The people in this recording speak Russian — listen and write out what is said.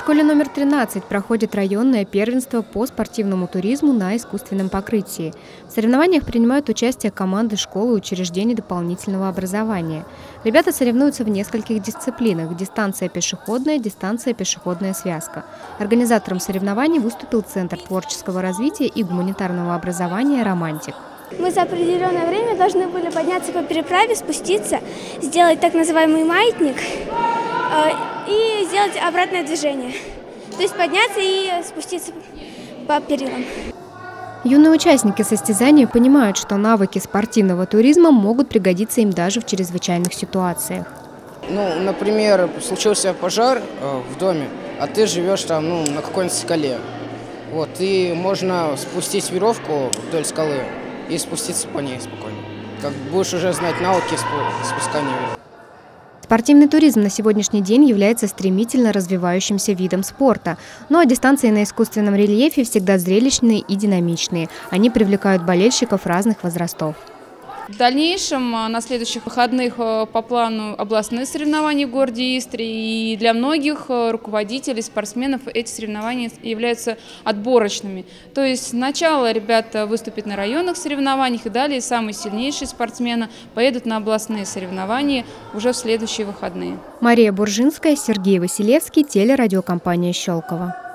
школе номер 13 проходит районное первенство по спортивному туризму на искусственном покрытии. В соревнованиях принимают участие команды школ и учреждений дополнительного образования. Ребята соревнуются в нескольких дисциплинах – дистанция пешеходная связка. Организатором соревнований выступил Центр творческого развития и гуманитарного образования «Романтик». Мы за определенное время должны были подняться по переправе, спуститься, сделать так называемый маятник и сделать обратное движение. То есть подняться и спуститься по перилам. Юные участники состязания понимают, что навыки спортивного туризма могут пригодиться им даже в чрезвычайных ситуациях. Например, случился пожар в доме, а ты живешь там на какой-нибудь скале. И можно спустить веревку вдоль скалы и спуститься по ней спокойно. Как будешь уже знать навыки спускания. Спортивный туризм на сегодняшний день является стремительно развивающимся видом спорта. Ну а дистанции на искусственном рельефе всегда зрелищные и динамичные. Они привлекают болельщиков разных возрастов. В дальнейшем, на следующих выходных по плану областные соревнования в городе Истре. И для многих руководителей, спортсменов эти соревнования являются отборочными. То есть сначала ребята выступят на районных соревнованиях, и далее самые сильнейшие спортсмены поедут на областные соревнования уже в следующие выходные. Мария Буржинская, Сергей Василевский, телерадиокомпания «Щелково».